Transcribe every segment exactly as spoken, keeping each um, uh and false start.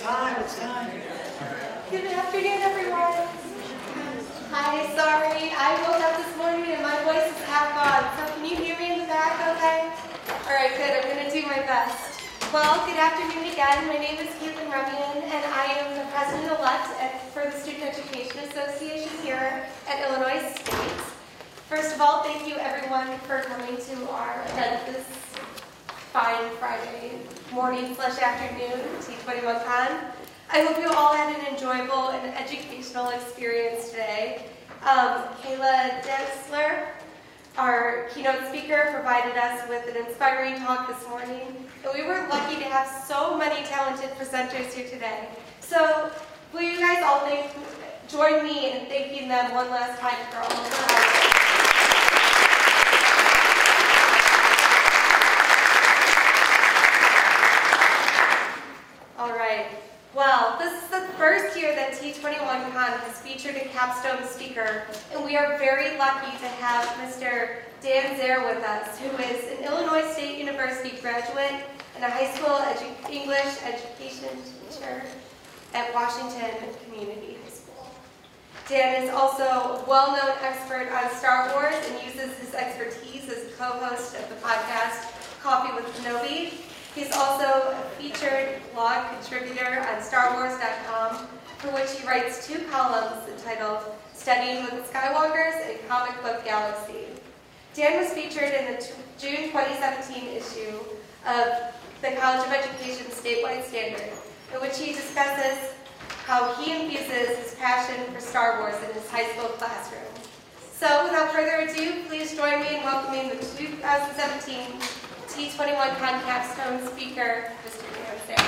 time, it's time. Good afternoon, everyone. Hi, sorry, I woke up this morning and my voice is half gone, so can you hear me in the back okay? All right, good, I'm gonna do my best. Well, good afternoon again. My name is Caitlin Remian, and I am the president-elect for the Student Education Association here at Illinois State. First of all, thank you everyone for coming to our event this fine Friday morning slash afternoon, T twenty-one Con. I hope you all had an enjoyable and educational experience today. Um, Kayla Densler, our keynote speaker, provided us with an inspiring talk this morning, and we were lucky to have so many talented presenters here today. So, will you guys all thank, join me in thanking them one last time for all of their help? All right. Well, this is the first year that T twenty-one Con has featured a capstone speaker, and we are very lucky to have Mister Dan Zare with us, who is an Illinois State University graduate and a high school edu English education teacher at Washington Community High School. Dan is also a well-known expert on Star Wars and uses his expertise as a co-host of the podcast Coffee with Kenobi. He's also a featured blog contributor on Star Wars dot com, for which he writes two columns entitled Studying with the Skywalkers and Comic Book Galaxy. Dan was featured in the June twenty seventeen issue of the College of Education Statewide Standard, in which he discusses how he infuses his passion for Star Wars in his high school classroom. So without further ado, please join me in welcoming the two thousand seventeen T twenty-one Con capstone speaker, Mister Dan Zare.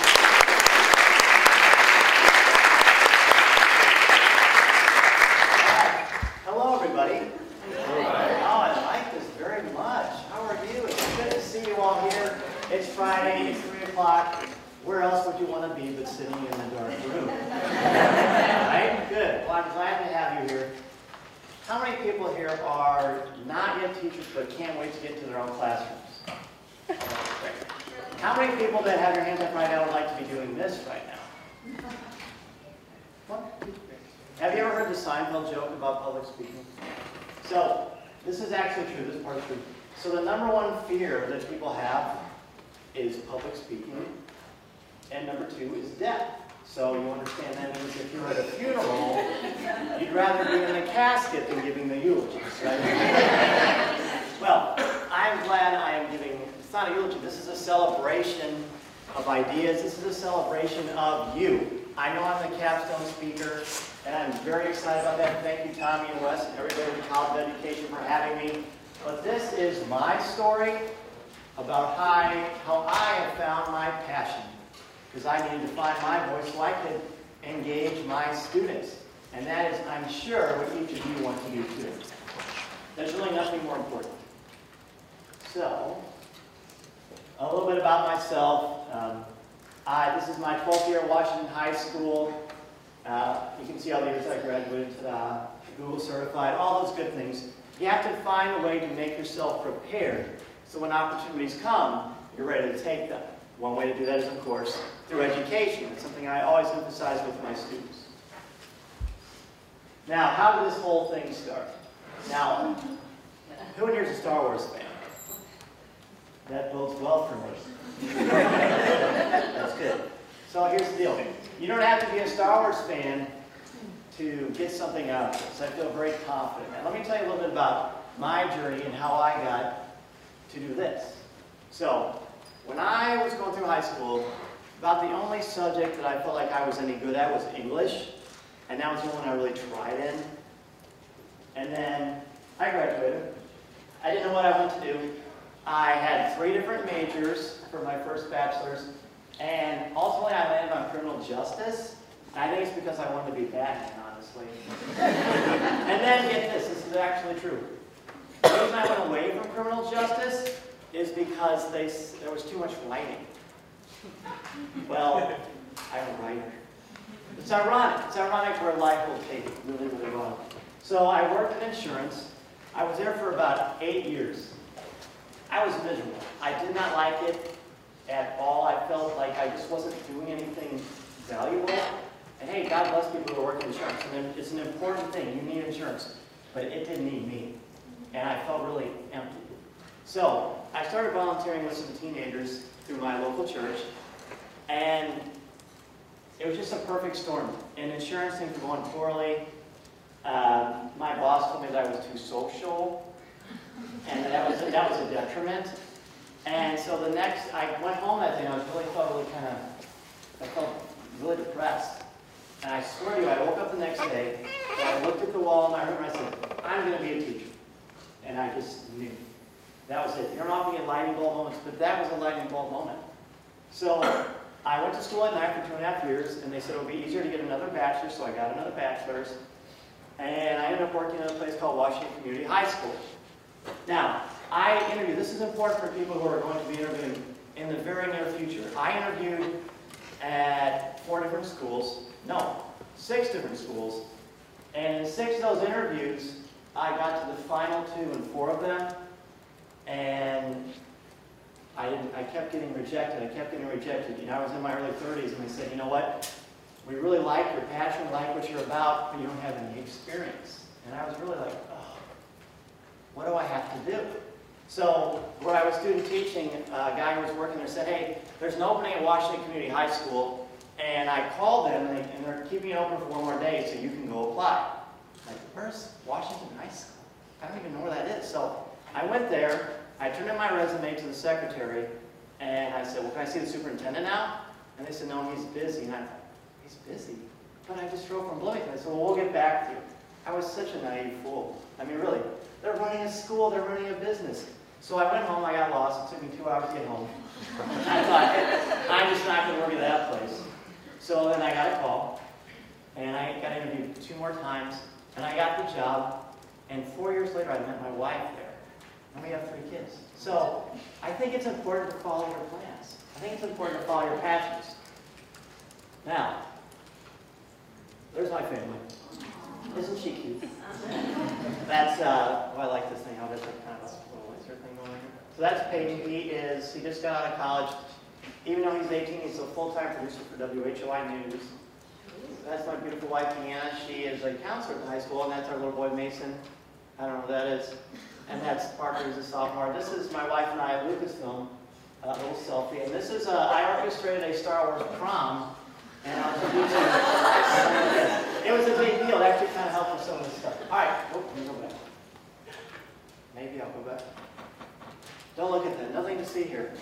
Hello, everybody. Hello. Oh, I like this very much. How are you? It's good to see you all here. It's Friday, it's three o'clock. Where else would you want to be but sitting in the dark room? Right? Good. Well, I'm glad to have you here. How many people here are not yet teachers but can't wait to get to their own classrooms? Great. How many people that have your hands up right now would like to be doing this right now? What? Have you ever heard the Seinfeld joke about public speaking? So, this is actually true. This part is true. So the number one fear that people have is public speaking, and number two is death. So you understand that means if you're at a funeral, you'd rather be in a casket than giving the eulogies, right? Well, I'm glad I am giving, it's not a eulogy, this is a celebration of ideas. This is a celebration of you. I know I'm the capstone speaker, and I'm very excited about that. Thank you, Tommy and Wes, and everybody at the College of Education for having me. But this is my story about how I, how I have found my passion. Because I needed to find my voice so I could engage my students. And that is, I'm sure, what each of you want to do too. There's really nothing more important. So, a little bit about myself. Um, I, this is my twelfth year at Washington High School. Uh, you can see all the years I graduated, uh, Google certified, all those good things. You have to find a way to make yourself prepared so when opportunities come, you're ready to take them. One way to do that is, of course, through education. It's something I always emphasize with my students. Now, how did this whole thing start? Now, who in here is a Star Wars fan? That bodes well for me. That's good. So here's the deal. You don't have to be a Star Wars fan to get something out of this. I feel very confident. And let me tell you a little bit about my journey and how I got to do this. So, when I was going through high school, about the only subject that I felt like I was any good at was English, and that was the one I really tried in. And then I graduated. I didn't know what I wanted to do. I had three different majors for my first bachelor's, and ultimately I landed on criminal justice. And I think it's because I wanted to be Batman, honestly. And then get this, this is actually true. The reason I went away from criminal justice is because they, there was too much writing. Well, I'm a writer. It's ironic. It's ironic where life will take it. Really, really wrong. So I worked in insurance. I was there for about eight years. I was miserable. I did not like it. at all. I felt like I just wasn't doing anything valuable. And hey, God bless people who work in insurance. And it's an important thing. You need insurance. But it didn't need me. And I felt really empty. So I started volunteering with some teenagers through my local church. And it was just a perfect storm. And insurance things were going poorly. Um, my boss told me that I was too social. And that was, a, that was a detriment. And so the next, I went home that day and I was really, felt really kind of, I felt really depressed. And I swear to you, I woke up the next day, and I looked at the wall in my room and I said, I'm going to be a teacher. And I just knew. That was it. You're not being lightning bolt moments, but that was a lightning bolt moment. So I went to school at night for two and a half years, and they said it would be easier to get another bachelor's, so I got another bachelor's. And I ended up working at a place called Washington Community High School. Now, I interviewed, this is important for people who are going to be interviewing in the very near future. I interviewed at four different schools, no, six different schools, and in six of those interviews, I got to the final two in four of them, and I didn't, I kept getting rejected, I kept getting rejected. You know, I was in my early thirties, and they said, you know what, we really like your passion, we like what you're about, but you don't have any experience. And I was really like, oh, what do I have to do? So, where I was student teaching, a guy who was working there said, hey, there's an opening at Washington Community High School, and I called them, and, they, and they're keeping it open for one more day, so you can go apply. I'm like, where's Washington High School? I don't even know where that is. So, I went there, I turned in my resume to the secretary, and I said, well, can I see the superintendent now? And they said, no, he's busy. And I thought, he's busy? But I just drove from Bloomington. I said, well, we'll get back to you. I was such a naive fool. I mean, really, they're running a school, they're running a business. So I went home, I got lost, it took me two hours to get home. I thought, I'm just not going to work at that place. So then I got a call, and I got interviewed two more times, and I got the job, and four years later I met my wife there. And we have three kids. So I think it's important to follow your plans. I think it's important to follow your passions. Now, there's my family. Isn't she cute? That's, uh, oh, I like this thing. How does that kind of a little laser thing going on here? So that's Paige. He is, he just got out of college. Even though he's eighteen, he's a full-time producer for W H O I News. That's my beautiful wife, Deanna. She is a counselor at the high school, and that's our little boy, Mason. I don't know who that is. And that's Parker, who's a sophomore. This is my wife and I at Lucasfilm, a little selfie. And this is, uh, I orchestrated a Star Wars prom. And I was it was a big deal. It actually kind of helped with some of this stuff. All right, oh, let me go back. Maybe I'll go back. Don't look at that. Nothing to see here.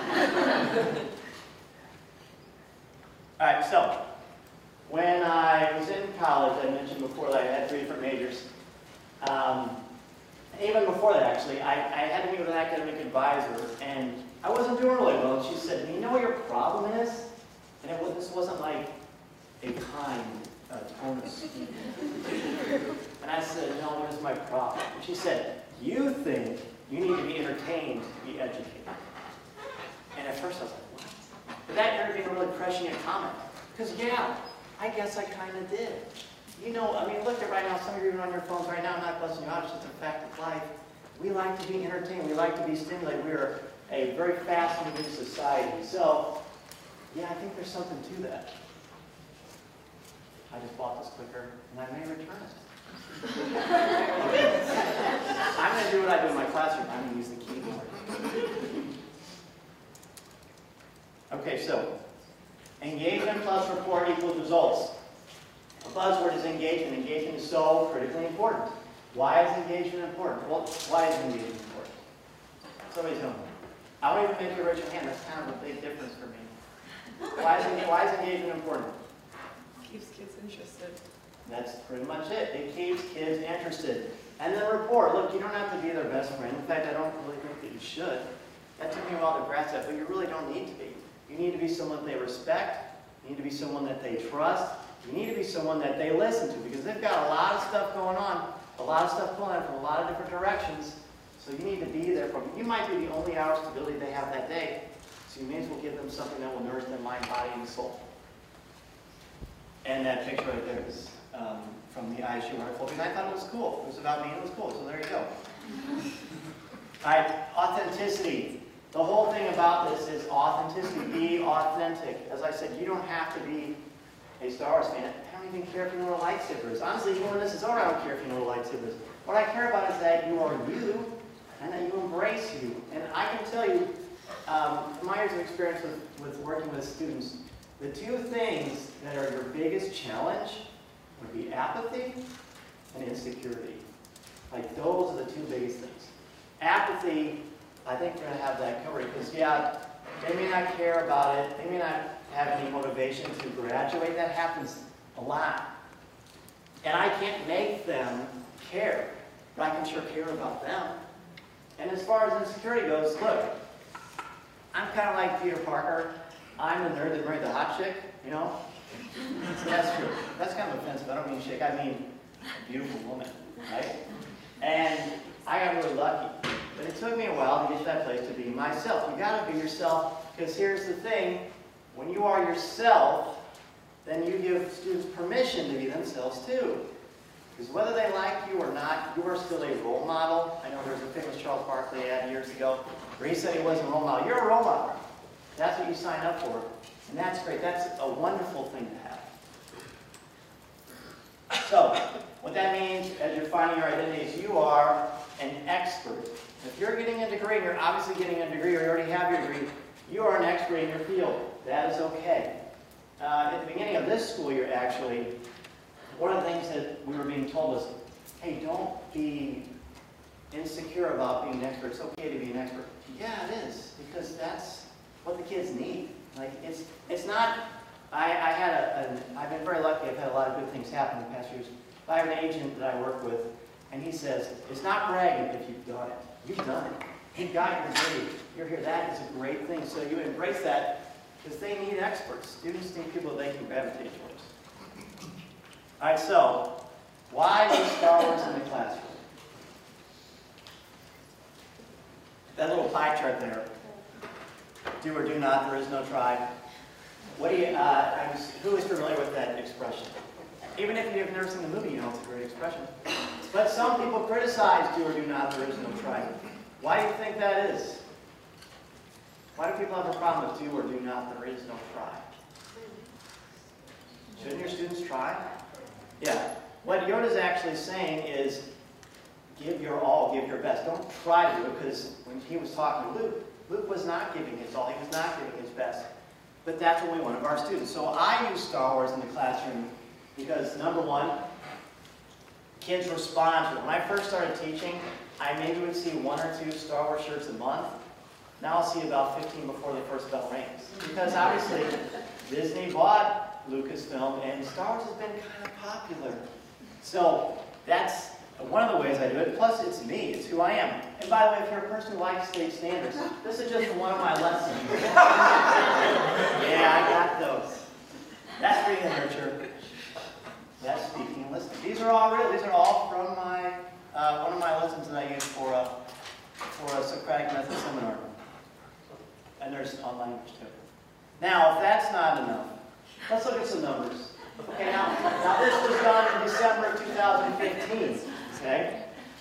All right, so when I was in college, I mentioned before that I had three different majors. Um, even before that, actually, I, I had to meet with an academic advisor, and I wasn't doing really well. And she said, "You know what your problem is?" And it was, this wasn't like a kind uh, tone of speech. And I said, "No, what is my problem?" And she said, "You think you need to be entertained to be educated." And at first I was like, what? But that ended up being a really prescient comment. Because yeah, I guess I kind of did. You know, I mean, look at right now, some of you are on your phones right now, I'm not busting you out, it's just a fact of life. We like to be entertained, we like to be stimulated. We're a very fast-moving society. So, yeah, I think there's something to that. I just bought this clicker, and I may return it. I'm going to do what I do in my classroom. I'm going to use the keyboard. Okay, so engagement plus report equals results. A buzzword is engagement. Engagement is so critically important. Why is engagement important? Well, why is engagement important? Somebody's going, I won't even make you raise your hand. That's kind of a big difference for me. Why is, why is engagement important? Keeps kids interested. That's pretty much it. It keeps kids interested. And then report. Look, you don't have to be their best friend. In fact, I don't really think that you should. That took me a while to grasp that, but you really don't need to be. You need to be someone they respect. You need to be someone that they trust. You need to be someone that they listen to, because they've got a lot of stuff going on, a lot of stuff pulling out from a lot of different directions. So you need to be there for them. You might be the only hour of stability they have that day, so you may as well give them something that will nourish their mind, body, and soul. And that picture right there is um, from the I S U article, because I thought it was cool. It was about me, and it was cool, so there you go. All right, authenticity. The whole thing about this is authenticity. Be authentic. As I said, you don't have to be a Star Wars fan. I don't even care if you know what a lightsaber is. Honestly, even when this is over, I don't care if you know what a lightsaber is. What I care about is that you are you, and that you embrace you. And I can tell you, um, from my years of experience with, with working with students, the two things that are your biggest challenge would be apathy and insecurity. Like, those are the two biggest things. Apathy, I think we're going to have that covered, because, yeah, they may not care about it, they may not have any motivation to graduate. That happens a lot. And I can't make them care, but I can sure care about them. And as far as insecurity goes, look, I'm kind of like Peter Parker. I'm the nerd that married the hot chick, you know? That's true. That's kind of offensive. I don't mean chick, I mean a beautiful woman, right? And I got really lucky. But it took me a while to get to that place to be myself. You gotta be yourself, because here's the thing. When you are yourself, then you give students permission to be themselves too. Because whether they like you or not, you are still a role model. I know there was a famous Charles Barkley ad years ago where he said he wasn't a role model. You're a role model. That's what you sign up for. And that's great. That's a wonderful thing to have. So, what that means as you're finding your identity is you are an expert. If you're getting a degree, and you're obviously getting a degree, or you already have your degree, you are an expert in your field. That is okay. Uh, at the beginning of this school year, actually, one of the things that we were being told was, hey, don't be insecure about being an expert. It's okay to be an expert. Yeah, it is, because that's what the kids need. Like, it's it's not, I, I had a, an, I've been very lucky, I've had a lot of good things happen in the past years. I have an agent that I work with, and he says, it's not bragging if you've done it. You've done it. You got your degree. You're here. That is a great thing. So you embrace that, because they need experts. Students need people that they can gravitate towards. All right, so why is Star Wars in the classroom? That little pie chart there, do or do not, there is no try. What do you, uh, I was, who is familiar with that expression? Even if you've never seen the movie, you know it's a great expression. But some people criticize do or do not, there is no try. Why do you think that is? Why do people have a problem with do or do not, there is no try? Shouldn't your students try? Yeah. What Yoda's actually saying is, give your all, give your best. Don't try to do it, because when he was talking to Luke, Luke was not giving his all, he was not giving his best. But that's what we want of our students. So I use Star Wars in the classroom because, number one, kids respond to it. When I first started teaching, I maybe would see one or two Star Wars shirts a month. Now I'll see about fifteen before the first bell rings. Because obviously, Disney bought Lucasfilm, and Star Wars has been kind of popular. So that's one of the ways I do it. Plus, it's me. It's who I am. And by the way, if you're a person who likes state standards, this is just one of my lessons. Yeah, I got those. That's reading and nurture. That's speaking and listening. These are all real. These are all from my uh, one of my lessons that I use for a for a Socratic method seminar. And there's online language too. Now, if that's not enough, let's look at some numbers. Okay, now, now this was done in December of two thousand fifteen. Okay?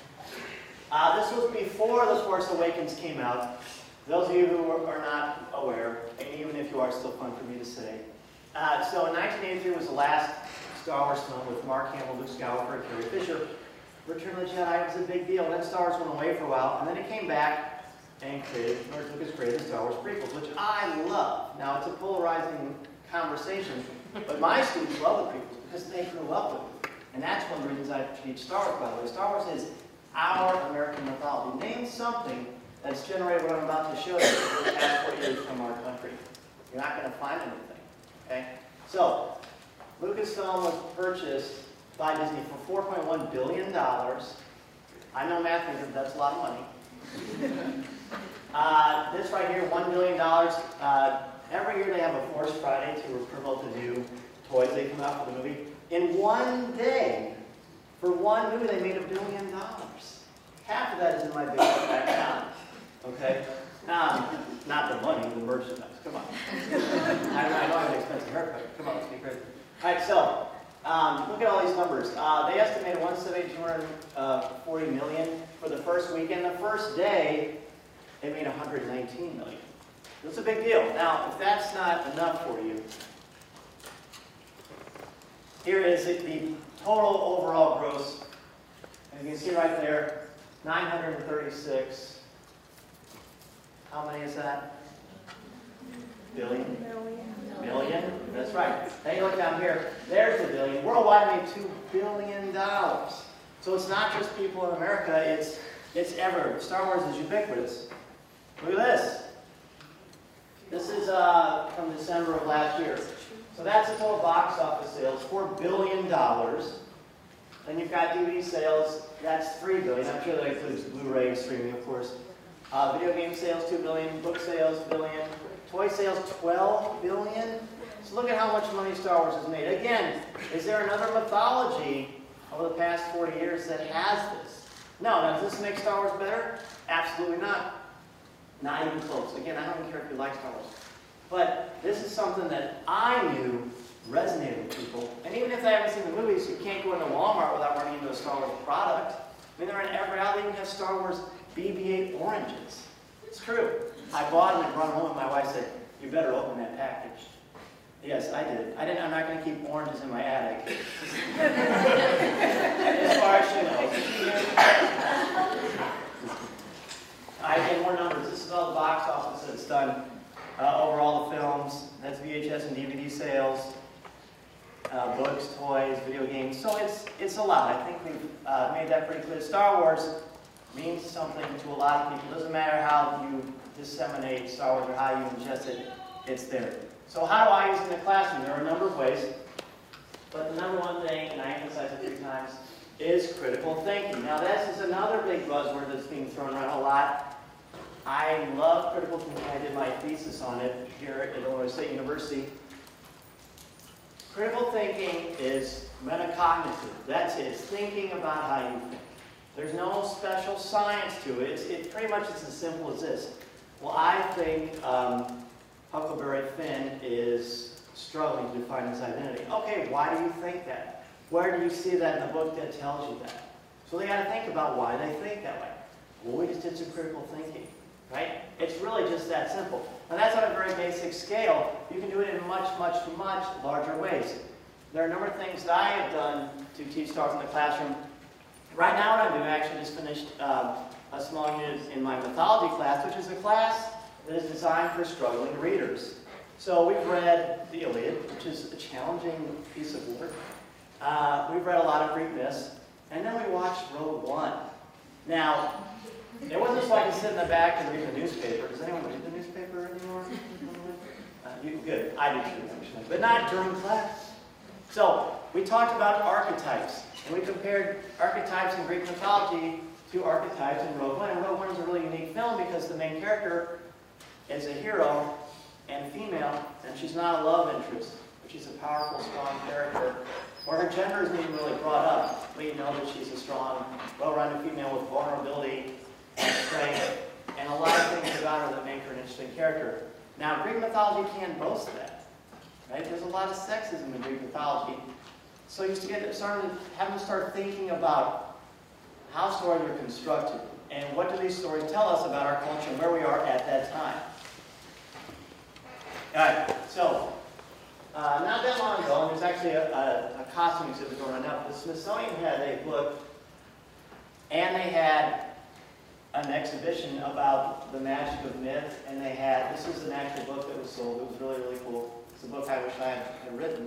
Uh, this was before The Force Awakens came out. Those of you who are not aware, and even if you are, it's still fun for me to say. Uh, so in nineteen eighty-three was the last Star Wars film with Mark Hamill, Luke Skywalker, and Carrie Fisher. Return of the Jedi was a big deal. Then Star Wars went away for a while, and then it came back and created, George Lucas created the Star Wars prequels, which I love. Now, it's a polarizing conversation, but my students love the prequels because they grew up with them. And that's one of the reasons I teach Star Wars, by the way. Star Wars is our American mythology. Name something that's generated what I'm about to show you for the past four years from our country. You're not going to find anything. Okay? So, Lucasfilm was purchased by Disney for four point one billion dollars. I know math major, but that's a lot of money. uh, this right here, one billion dollars. Uh, every year they have a Force Friday to promote the new toys they come out for the movie. In one day, for one movie, they made a billion dollars. Half of that is in my big back now. Okay? Um, not the money, the merchandise. Come on. I, I know I have an expensive haircut. Come on, let's be crazy. All right, so um, look at all these numbers. Uh, they estimated one hundred seventy, two hundred forty million for the first weekend. The first day, They made one hundred nineteen million. It's a big deal. Now, if that's not enough for you, here is the total overall gross. And you can see right there, nine hundred thirty-six. How many is that? Billion? Billion? That's right. Now you look down here, there's the billion. Worldwide made two billion dollars. So it's not just people in America, it's, it's everywhere. Star Wars is ubiquitous. Look at this. This is uh, from December of last year. So that's the total box office sales, four billion dollars. Then you've got D V D sales, that's three billion dollars. I'm sure that includes Blu-ray and streaming, of course. Uh, video game sales, two billion dollars. Book sales, billion. Toy sales, twelve billion dollars. So look at how much money Star Wars has made. Again, is there another mythology over the past forty years that has this? No. Now, does this make Star Wars better? Absolutely not. Not even close. Again, I don't even care if you like Star Wars. But this is something that I knew resonated with people. And even if they haven't seen the movies, you can't go into Walmart without running into a Star Wars product. I mean, they're in every aisle. They even have Star Wars B B eight oranges. It's true. I bought them and brought them home, and my wife said, "You better open that package." Yes, I did. I didn't. I'm not going to keep oranges in my attic. As far as she knows. I get more numbers. This is all the box office that's done uh, over all the films. That's V H S and D V D sales, uh, books, toys, video games. So it's it's a lot. I think we've uh, made that pretty clear. Star Wars means something to a lot of people. It doesn't matter how you disseminate Star Wars or how you ingest it, it's there. So how do I use it in the classroom? There are a number of ways, but the number one thing, and I emphasize it three times, is critical thinking. Now this is another big buzzword that's being thrown around a lot. I love critical thinking. I did my thesis on it here at Illinois State University. Critical thinking is metacognitive. That's it. It's thinking about how you think. There's no special science to it. It's, it pretty much is as simple as this. Well, I think um, Huckleberry Finn is struggling to define his identity. Okay, why do you think that? Where do you see that in the book that tells you that? So they got to think about why they think that way. Well, we just did some critical thinking, right? It's really just that simple. And that's on a very basic scale. You can do it in much, much, much larger ways. There are a number of things that I have done to teach Star Wars in the classroom. Right now what I'm doing, I actually just finished uh, a small unit in my mythology class, which is a class that is designed for struggling readers. So we've read the Iliad, which is a challenging piece of work. Uh, we've read a lot of Greek myths, and then we watched Rogue One. Now, it wasn't so I could sit in the back and read the newspaper. Does anyone read the newspaper anymore? Uh, you, good, I do too, actually, but not during class. So we talked about archetypes. And we compared archetypes in Greek mythology to archetypes in Rogue One. And Rogue One is a really unique film because the main character is a hero and female, and she's not a love interest, but she's a powerful, strong character. Or her gender isn't even really brought up, but you know that she's a strong, well-rounded female with vulnerability and strength, and a lot of things about her that make her an interesting character. Now, Greek mythology can't boast that, right? There's a lot of sexism in Greek mythology. So you used to get started, have them start thinking about how stories are constructed and what do these stories tell us about our culture and where we are at that time. All right, so uh, not that long ago, and there's actually a, a, a costume exhibit going on now, the Smithsonian had a book, and they had an exhibition about the magic of myth, and they had, this was an actual book that was sold. It was really, really cool. It's a book I wish I had, had written.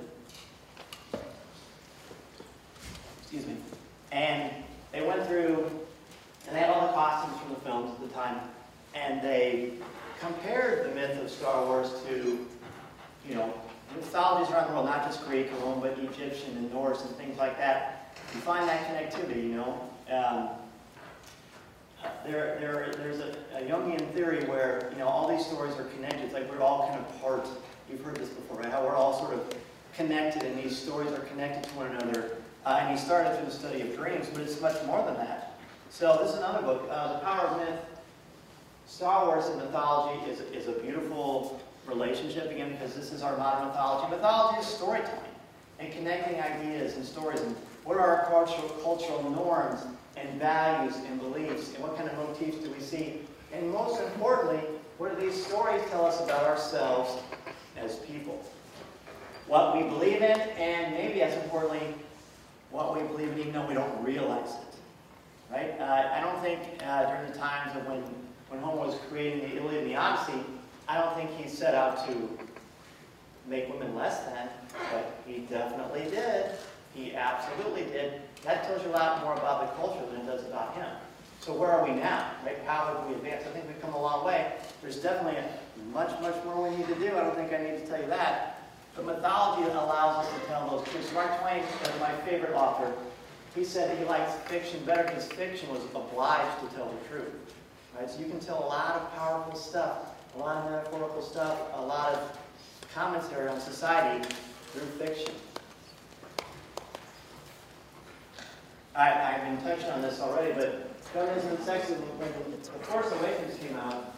Excuse me. And they went through, and they had all the costumes from the films at the time, and they compared the myth of Star Wars to, you know, mythologies around the world, not just Greek alone, but Egyptian and Norse and things like that. You find that connectivity, you know. Um, there, there, there's a, a Jungian theory where, you know, all these stories are connected. It's like we're all kind of part. You've heard this before, right? How we're all sort of connected, and these stories are connected to one another. Uh, and he started through the study of dreams, but it's much more than that. So this is another book, uh, The Power of Myth. Star Wars and mythology is, is a beautiful relationship, again, because this is our modern mythology. Mythology is storytelling and connecting ideas and stories and what are our cultural, cultural norms and values and beliefs, and what kind of motifs do we see? And most importantly, what do these stories tell us about ourselves as people? What we believe in, and maybe as importantly, what we believe in even though we don't realize it. Right? Uh, I don't think uh, during the times of when, when Homer was creating the Iliad and the Odyssey, I don't think he set out to make women less than, but he definitely did. He absolutely did. That tells you a lot more about the culture than it does about him. So where are we now? Right? How have we advanced? I think we've come a long way. There's definitely much, much more we need to do. I don't think I need to tell you that. But mythology allows us to tell those truths. Mark Twain, my favorite author, he said that he likes fiction better because fiction was obliged to tell the truth. Right? So you can tell a lot of powerful stuff, a lot of metaphorical stuff, a lot of commentary on society through fiction. I, I've been touching on this already, but feminism and sexism, when The Force Awakens came out,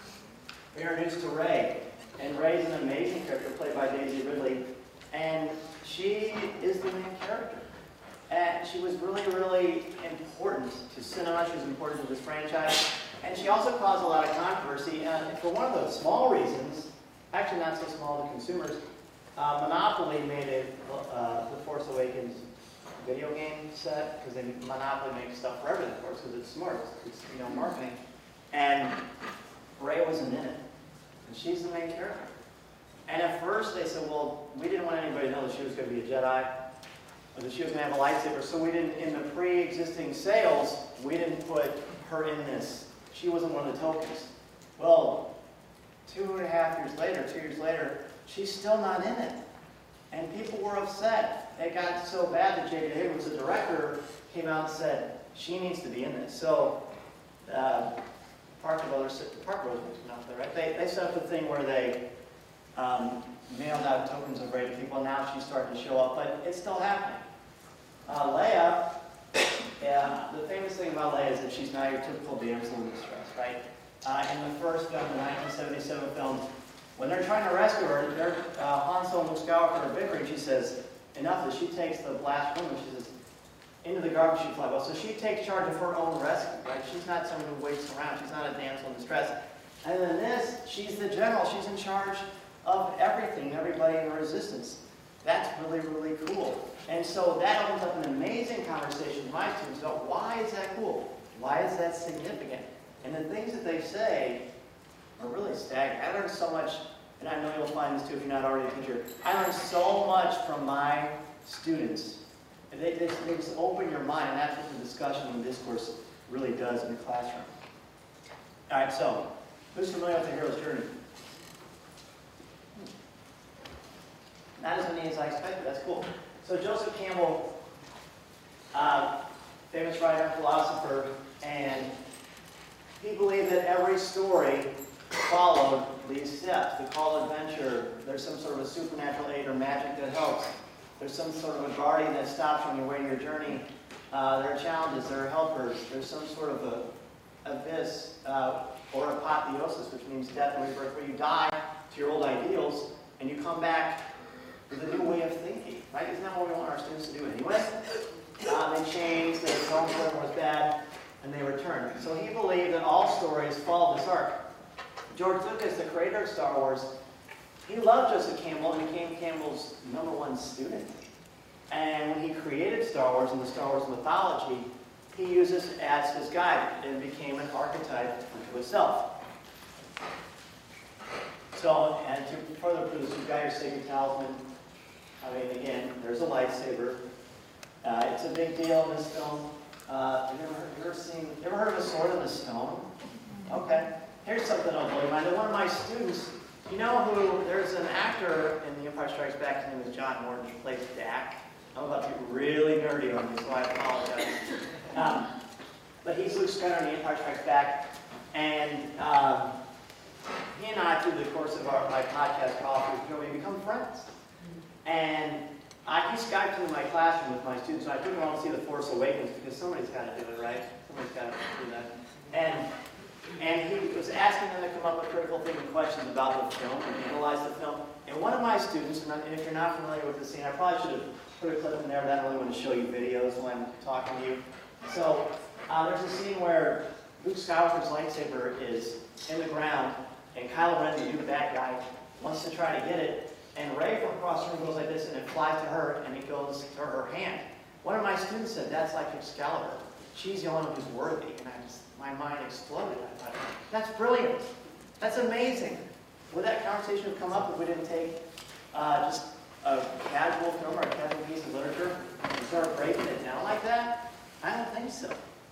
we were introduced to Rey. And Rey's an amazing character played by Daisy Ridley. And she is the main character. And she was really, really important to cinema. She was important to this franchise. And she also caused a lot of controversy. And for one of those small reasons, actually not so small to consumers, uh, Monopoly made a uh, The Force Awakens video game set, because Monopoly makes stuff for everything, of course, because it's smart. It's, you know, marketing. And Rey wasn't in it. And she's the main character. And at first they said, well, we didn't want anybody to know that she was going to be a Jedi, or that she was going to have a lightsaber, so we didn't, in the pre-existing sales, we didn't put her in this. She wasn't one of the tokens. Well, two and a half years later, two years later, she's still not in it. And people were upset. It got so bad that J J Abrams, the director, came out and said, she needs to be in this. So, uh, Parker Brothers, Parker Brothers went out there, right? They, they set up a thing where they um, mailed out tokens of Rey to people. Now she's starting to show up, but it's still happening. Uh, Leia, yeah, the famous thing about Leia is that she's not your typical damsel in distress, right? Uh, in the first film, the nineteen seventy-seven film, when they're trying to rescue her, they're, uh, Han Solo and Luke Skywalker are bickering. She says, enough that she takes the blast woman. She says, into the garbage chute fly. Well, so she takes charge of her own rescue, right? She's not someone who waits around. She's not a damsel in distress. And in this, she's the general. She's in charge of everything, everybody in the resistance. That's really, really cool. And so that opens up an amazing conversation with my students about why is that cool? Why is that significant? And the things that they say are really staggering. I learned so much, and I know you'll find this too if you're not already a teacher. I learned so much from my students. And they, they, they just open your mind, and that's what the discussion and the discourse really does in the classroom. All right, so who's familiar with the hero's journey? Not as many as I expected. That's cool. So Joseph Campbell, uh, famous writer and philosopher, and he believed that every story followed these steps. The call to adventure, there's some sort of a supernatural aid or magic that helps. There's some sort of a guardian that stops you on your way to your journey. Uh, there are challenges, there are helpers, there's some sort of a abyss uh, or apotheosis, which means death and rebirth, where you die to your old ideals and you come back with a new way of thinking, right? Isn't that what we want our students to do anyway? Uh, they changed, their tone was bad, and they returned. So he believed that all stories follow this arc. George Lucas, the creator of Star Wars, he loved Joseph Campbell and became Campbell's number one student. And when he created Star Wars and the Star Wars mythology, he used this as his guide and became an archetype unto itself. So, and to further prove this, you've got your sacred talisman. I mean, again, there's a lightsaber. Uh, it's a big deal in this film. Uh, have you ever, heard, you ever seen, you ever heard of a sword in the stone? Okay. Here's something I'll blow your mind. One of my students, you know who, there's an actor in The Empire Strikes Back, his name is John Morton, who plays Dak. I'm about to get really nerdy on you, so I apologize. Um, but he's Luke Skywalker in The Empire Strikes Back, and um, he and I, through the course of our, my podcast, Coffee with Joe, we become friends. And I, he Skyped into my classroom with my students, and I took them all to see The Force Awakens, because somebody's got to do it, right? Somebody's got to do that. And And he was asking them to come up with critical thinking questions about the film and analyze the film. And one of my students, and if you're not familiar with the scene, I probably should have put a clip in there, but I don't really want to show you videos when I'm talking to you. So Uh, there's a scene where Luke Skywalker's lightsaber is in the ground, and Kylo Ren, the new bad guy, wants to try to get it, and Rey from across the room goes like this, and it flies to her, and it goes to her hand. One of my students said, that's like Excalibur. She's the only one who's worthy, and I just, my mind exploded. I thought, that's brilliant. That's amazing. Would that conversation have come up if we didn't take uh, just a casual film or a casual piece of literature and start breaking it down like that? I don't think so.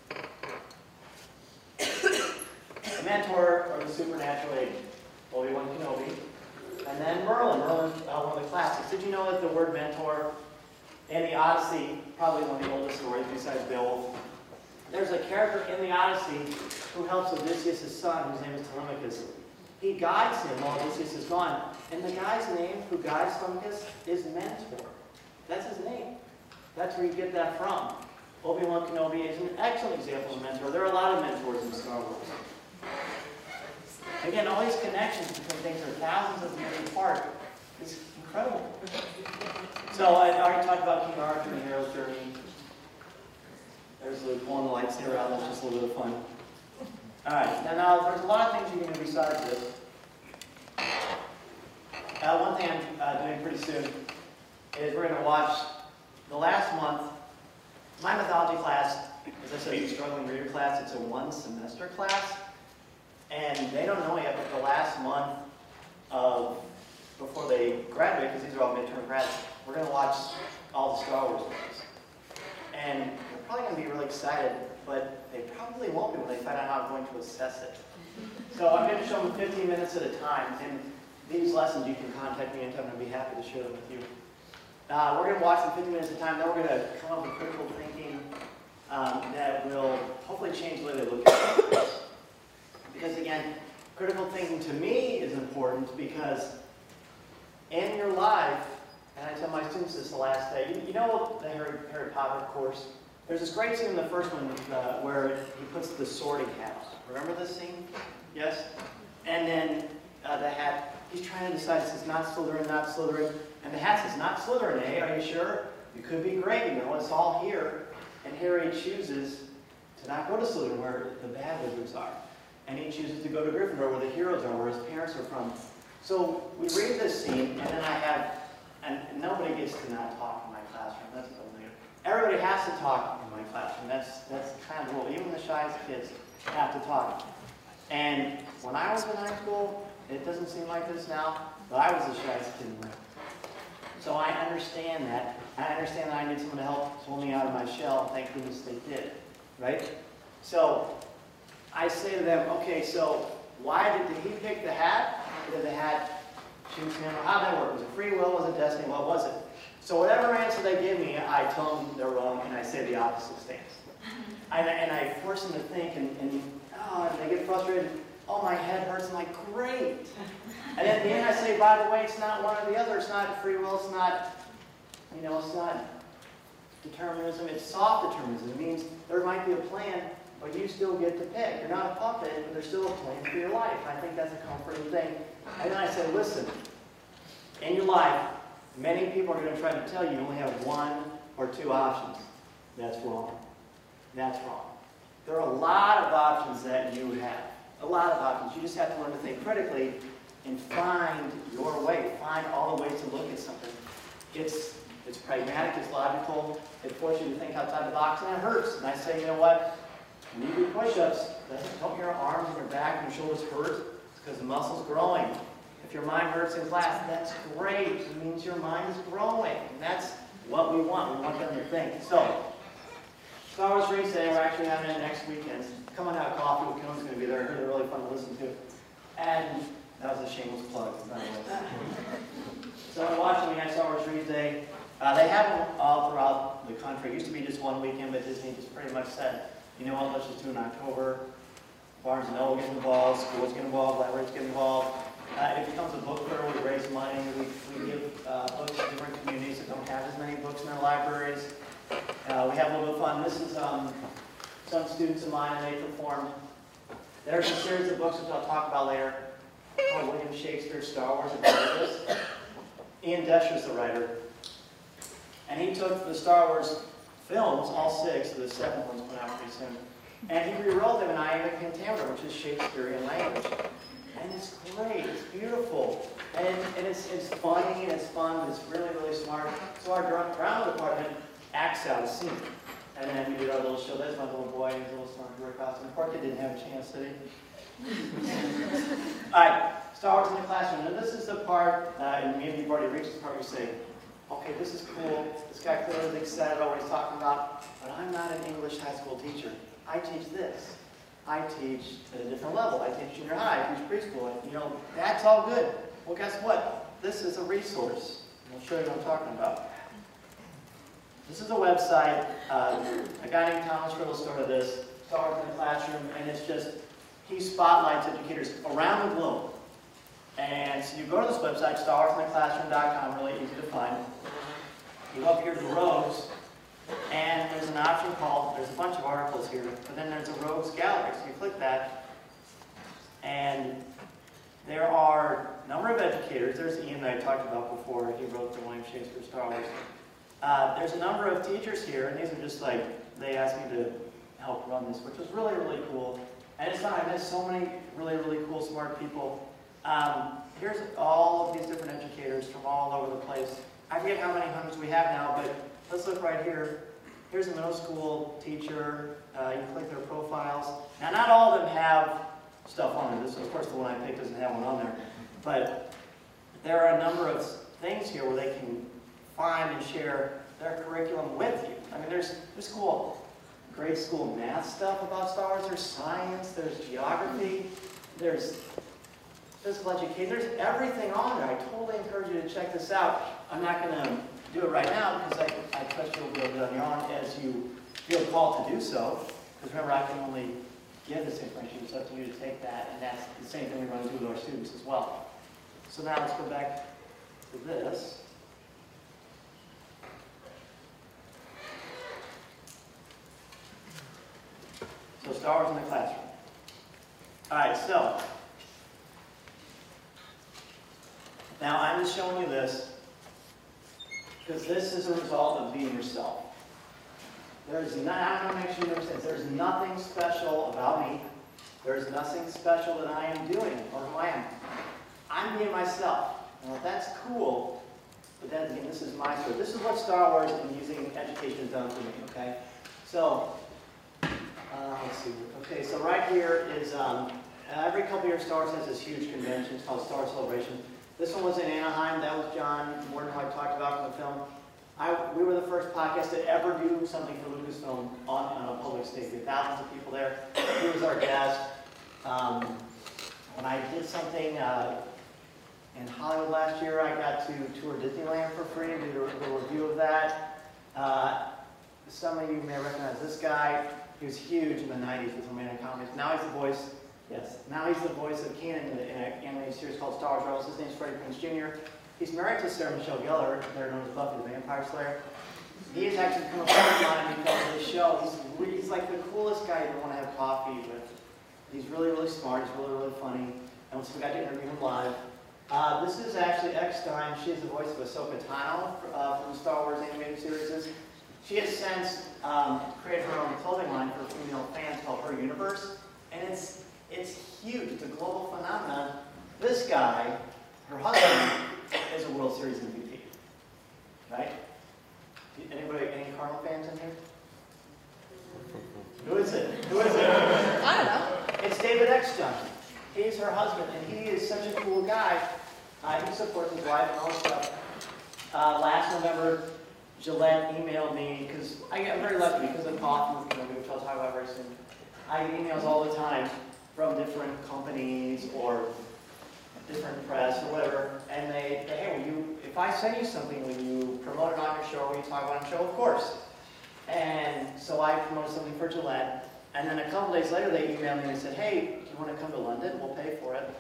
The mentor or the supernatural agent, Obi-Wan Kenobi, and then Merlin. Merlin, uh, one of the classics. Did you know that the word mentor in the Odyssey, probably one of the oldest stories besides Beowulf, there's a character in the Odyssey who helps Odysseus' son, whose name is Telemachus. He guides him while Odysseus is gone. And the guy's name who guides Telemachus is Mentor. That's his name. That's where you get that from. Obi-Wan Kenobi is an excellent example of a mentor. There are a lot of mentors in Star Wars. Again, all these connections between things are thousands of years apart. It's incredible. So I already talked about King Arthur and the hero's journey. There's Luke pulling the lightsaber out. That's just a little bit of fun. All right. Now, now there's a lot of things you can do besides this. Uh, one thing I'm uh, doing pretty soon is we're going to watch the last month. My mythology class, as I said, is a struggling reader class. It's a one-semester class. And they don't know yet, but the last month of before they graduate, because these are all midterm grads, we're going to watch all the Star Wars movies. And they're probably going to be really excited, but they probably won't be when they find out how I'm going to assess it. So I'm going to show them fifteen minutes at a time, and these lessons you can contact me anytime, and I'd be happy to share them with you. Uh, we're going to watch them fifteen minutes at a time, then we're going to come up with critical thinking um, that will hopefully change the way they look at things. Because again, critical thinking to me is important because in your life, and I tell my students this the last day, you, you know the Harry, Harry Potter course? There's this great scene in the first one uh, where he puts the sorting hat on. Remember this scene? Yes? And then uh, the hat, he's trying to decide, it says not Slytherin, not Slytherin. And the hat says, not Slytherin, eh? Are you sure? You could be great, you know, it's all here. And Harry chooses to not go to Slytherin where the bad wizards are. And he chooses to go to Gryffindor where the heroes are, where his parents are from. So we read this scene, and then I have, and nobody gets to not talk in my classroom. That's what I'm doing. Everybody has to talk in my classroom. That's that's kind of the rule. Even the shyest kids have to talk. And when I was in high school, it doesn't seem like this now, but I was the shyest kid in the room. So I understand that. I understand that I need someone to help pull me out of my shell. Thank goodness they did, right? So I say to them, okay, so why did, did he pick the hat? Or did the hat choose him? How did that work? Was it free will? Was it destiny? What was it? So whatever answer they give me, I tell them they're wrong, and I say the opposite stance. And, and I force them to think, and, and, oh, and they get frustrated. Oh, my head hurts. I'm like, great. And at the end, I say, by the way, it's not one or the other. It's not free will. It's not, you know, it's not determinism. It's soft determinism. It means there might be a plan, but you still get to pick. You're not a puppet, but there's still a plan for your life. I think that's a comforting thing. And then I say, listen, in your life, many people are going to try to tell you you only have one or two options. That's wrong. That's wrong. There are a lot of options that you have. A lot of options. You just have to learn to think critically and find your way. Find all the ways to look at something. It's it's pragmatic, it's logical, it forces you to think outside the box, and it hurts. And I say, you know what? When you do push-ups, don't your arms and your back and your shoulders hurt? It's because the muscle's growing. If your mind hurts in class, that's great. It means your mind is growing. And that's what we want. We want them to think. So, Star Wars Race Day, we're actually having it next weekend. Come on out, Coffee with Cone's going to be there. They're really fun to listen to. And that was a shameless plug, by the way. So I'm watching we have Star Wars Race Day. Uh, they have them all throughout the country. It used to be just one weekend, but Disney just pretty much said, you know what, let's just do it in October. Barnes and Noble get involved, schools get involved, libraries get involved. Uh, it becomes a book fair. We raise money. We, we give uh, books to different communities that don't have as many books in their libraries. Uh, we have a little bit of fun. This is um, some students of mine, and they performed. There's a series of books which I'll talk about later called William Shakespeare's Star Wars Adventures. Ian Desher's the writer. And he took the Star Wars films, all six, so the seventh one's coming out pretty soon, And he rewrote them in iambic pentameter, which is Shakespearean language. And it's great, it's beautiful, and, and it's, it's funny, and it's fun, it's really, really smart. So our drama department acts out a scene. And then we did our little show. That's my little boy in his little smart girl costume. Poor kid didn't have a chance, did he? All right, Star Wars in the classroom. And this is the part, uh, and maybe you've already reached this part where you say, okay, this is cool. This guy clearly is excited about what he's talking about, but I'm not an English high school teacher. I teach this. I teach at a different level. I teach junior high, I teach preschool. You know, that's all good. Well, guess what? This is a resource. I'll show you what I'm talking about. This is a website. Uh, a guy named Thomas Riddle started this, Star Wars in the Classroom, and it's just, he spotlights educators around the globe. And so you go to this website, star wars in the classroom dot com, really easy to find. You go up here to the rogues, and there's an option called, there's a bunch of articles here, but then there's a rogues gallery. So you click that, and there are a number of educators. There's Ian that I talked about before. He wrote the William Shakespeare Star Wars. Uh, there's a number of teachers here, and these are just like, they asked me to help run this, which was really, really cool. And it's not, I met so many really, really cool, smart people. Um, here's all of these different educators from all over the place. I forget how many hundreds we have now, but let's look right here. Here's a middle school teacher. Uh, you click their profiles. Now, not all of them have stuff on there. This, of course, the one I picked doesn't have one on there. But there are a number of things here where they can find and share their curriculum with you. I mean, there's, there's cool grade school math stuff about Star Wars. There's science. There's geography. There's physical education. There's everything on there. I totally encourage you to check this out. I'm not going to do it right now because I, I trust you'll be able to do it on your own as you feel called to do so. Because remember, I can only give this information. It's up to you to take that, and that's the same thing we're going to do with our students as well. So now let's go back to this. So Star Wars in the classroom. All right, so now I'm just showing you this because this is a result of being yourself. There's not, I want to make sure you understand, there's nothing special about me. There's nothing special that I am doing or who I am. I'm being myself. Now that's cool, but then again, this is my story. This is what Star Wars and using education has done for me, okay? So, uh, let's see. Okay, so right here is, um, every couple years Star Wars has this huge convention. It's called Star Wars Celebration. This one was in Anaheim. That was John Morton, who I talked about from the film. I, we were the first podcast to ever do something for Lucasfilm on, on a public stage. We had thousands of people there. He was our guest. Um, when I did something uh, in Hollywood last year, I got to tour Disneyland for free and do a little review of that. Uh, some of you may recognize this guy. He was huge in the nineties with romantic comedies. Now he's the voice, yes, now he's the voice of Kanan in, in an animated series called Star Wars Rebels. His name's Freddie Prinze Junior He's married to Sarah Michelle Gellar, they're known as Buffy the Vampire Slayer. He has actually become a friend of mine because of this show. He's, really, he's like the coolest guy you ever want to have coffee with. He's really, really smart. He's really, really funny. And so we got to interview him live. Uh, this is actually Eckstein. She is the voice of Ahsoka Tano uh, from the Star Wars animated series. She has since um, created her own clothing line for female fans called Her Universe. And it's, it's huge. It's a global phenomenon. This guy, her husband, is a World Series M V P. Right? Anybody, any Cardinal fans in here? Who is it? Who is it? I don't know. It's David Eckstein. He's her husband, and he is such a cool guy. Uh, he supports his wife and all this stuff. Uh, last November, Gillette emailed me, because I'm very lucky because I'm talking with them, which I'll talk about very soon. I get emails all the time from different companies or different press or whatever, and they, they hey, will you, if I send you something, will you promote it on your show? Will you talk about it on your show? Of course. And so I promoted something for Gillette, and then a couple days later they emailed me and said, hey, do you want to come to London? We'll pay for it.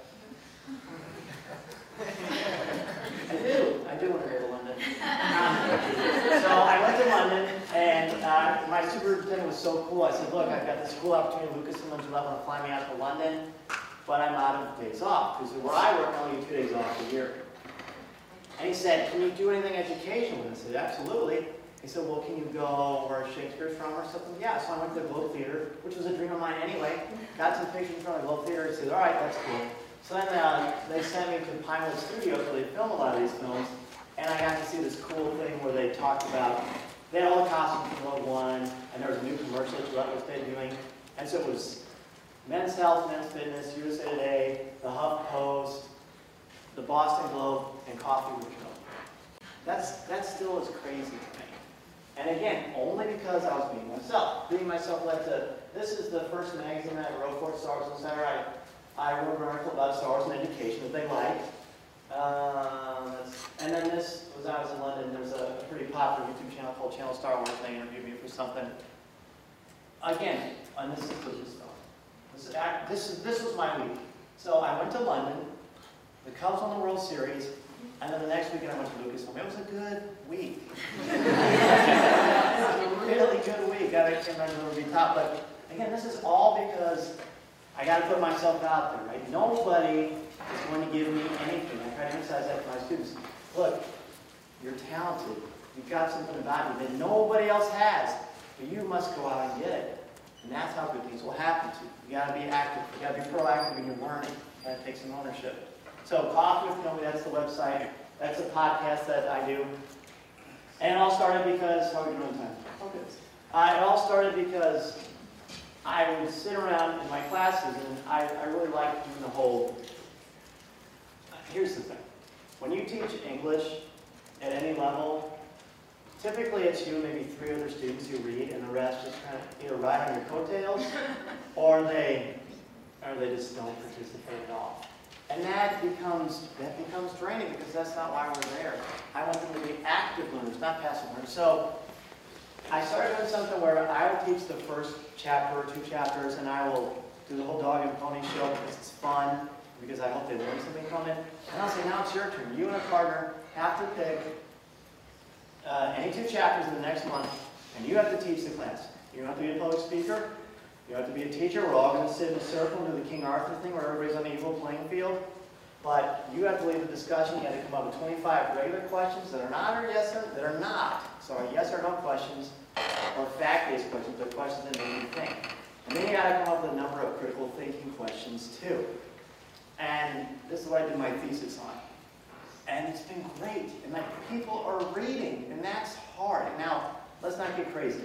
I do. I do want to go to London. Um, so I went to London, and uh, my superintendent was so cool. I said, look, I've got this cool opportunity. Lucasfilm and Gillette want to fly me out to London, but I'm out of days off, because where I work, I only get two days off a year. And he said, can you do anything educational? And I said, absolutely. He said, well, can you go where Shakespeare's from or something? Yeah, so I went to the Globe Theater, which was a dream of mine anyway. Got some pictures from the Globe Theater. He said, all right, that's cool. So then uh, they sent me to Pinewood Studios where they film a lot of these films. And I got to see this cool thing where they talked about, they had all the costumes from Rogue One, and there was a new commercial that Gillette was debuting. And so it was Men's Health, Men's Fitness, U S A Today, the Huff Post, the Boston Globe, and Coffee with Joe. That's, that still is crazy to me. And again, only because I was being myself. Being myself led to, this is the first magazine that I wrote for, Star Wars Insider. I, I wrote an article about Star Wars and education that they liked. Uh, and then this was, I was in London, there's a pretty popular YouTube channel called Channel Star Wars. They interviewed me for something. Again, and this is Lucas stuff. This is, this is, this was my week. So I went to London, the Cubs won the World Series, and then the next weekend I went to Lucasfilm. It was a good week. It was a really good week. I can't remember who would be top, but again, this is all because I got to put myself out there, right? Nobody is going to give me anything. I try to emphasize that to my students. Look, you're talented. You've got something about you that nobody else has, but you must go out and get it. And that's how good things will happen to you. You got to be active. You got to be proactive in your learning. You got to take some ownership. So Coffee with Kenobi, that's the website. That's a podcast that I do. And it all started because, how are we doing on time? Oh, good. Uh, it all started because I would sit around in my classes, and I, I really like doing the whole, uh, here's the thing. When you teach English at any level, typically it's you and maybe three other students who read, and the rest just kind of either ride on your coattails, or they, or they just don't participate at all. And that becomes, that becomes draining because that's not why we're there. I want them to be active learners, not passive learners. So I started doing something where I will teach the first chapter or two chapters, and I will do the whole dog and pony show because it's fun, because I hope they learn something from it. And I'll say, now it's your turn. You and a partner have to pick uh, any two chapters in the next month, and you have to teach the class. You don't have to be a public speaker. You have to be a teacher. We're all going to sit in a circle and do the King Arthur thing where everybody's on the equal playing field. But you have to lead the discussion. You have to come up with twenty-five regular questions that are not or yes or that are not. Sorry, yes or no questions, or fact-based questions, but questions that make you think. And then you got to come up with a number of critical thinking questions too. And this is what I did my thesis on. And it's been great. And like people are reading, and that's hard. And now, let's not get crazy.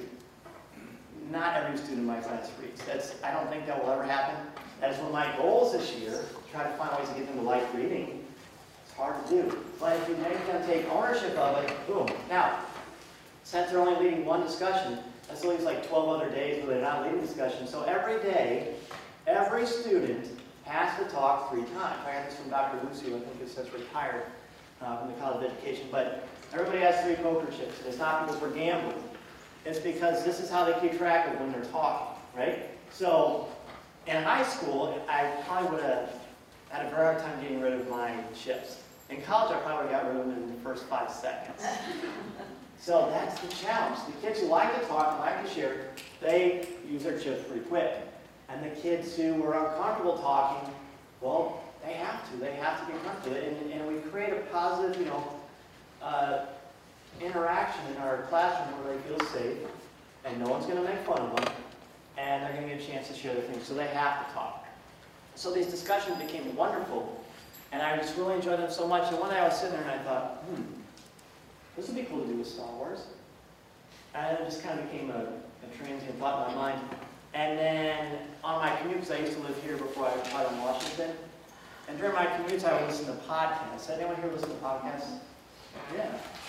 Not every student in my class reads. That's, I don't think that will ever happen. That is one of my goals this year, to try to find ways to get them to like reading. It's hard to do. But if you make them take ownership of it, boom. Now, since they're only leading one discussion, that still leaves like twelve other days where they're not leading discussion. So every day, every student has to talk three times. I got this from Doctor Lucy, who I think is since retired uh, from the College of Education. But everybody has three poker chips. And it's not because we're gambling. It's because this is how they keep track of when they're talking, right? So in high school, I probably would have had a very hard time getting rid of my chips. In college, I probably would have got rid of them in the first five seconds. So that's the challenge. The kids who like to talk and like to share, they use their chips pretty quick. And the kids who are uncomfortable talking, well, they have to. They have to get comfortable. And, and we create a positive, you know, uh, interaction in our classroom where they feel safe, and no one's going to make fun of them, and they're going to get a chance to share their things, so they have to talk. So these discussions became wonderful, and I just really enjoyed them so much. And one day I was sitting there and I thought, hmm, this would be cool to do with Star Wars. And it just kind of became a, a transient thought in my mind. And then on my commute, because I used to live here before I applied in Washington, and during my commutes I would listen to podcasts. Anyone here listen to podcasts? Yeah.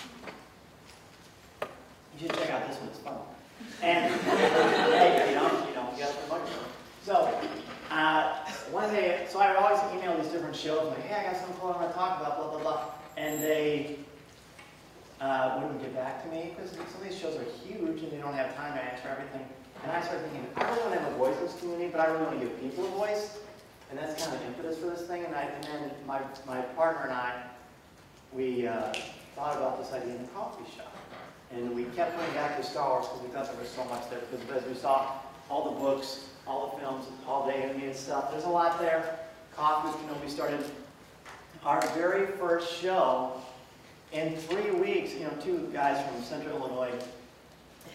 You should check out this one, it's fun. And, hey, you know, you know, you got to money. So, uh, one day, so I would always email these different shows, like, hey, I got something cool I want to talk about, blah, blah, blah. And they uh, wouldn't get back to me, because some of these shows are huge, and they don't have time to answer everything. And I started thinking, I really want to have a voice in this community, but I really want to give people a voice. And that's kind of the impetus for this thing. And, I, and then my, my partner and I, we uh, thought about this idea in the coffee shop. And we kept coming back to Star Wars because we thought there was so much there. Because as we saw all the books, all the films, all the animated stuff, there's a lot there. Coffee with Kenobi started our very first show in three weeks. You know, two guys from Central Illinois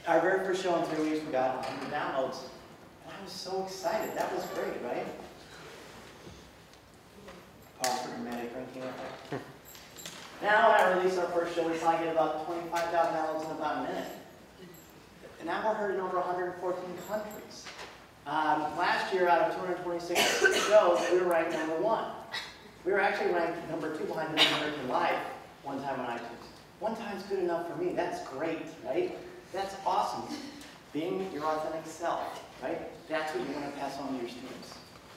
our very first show in three weeks, we got one hundred downloads. And I was so excited. That was great, right? Pause for dramatic drinking effect. Now, when I release our first show, we probably get about twenty-five thousand downloads in about a minute. And now we're heard in over one hundred fourteen countries. Um, last year, out of two hundred twenty-six shows, we were ranked number one. We were actually ranked number two behind This American Life one time on iTunes. One time's good enough for me. That's great, right? That's awesome. Being your authentic self, right? That's what you want to pass on to your students.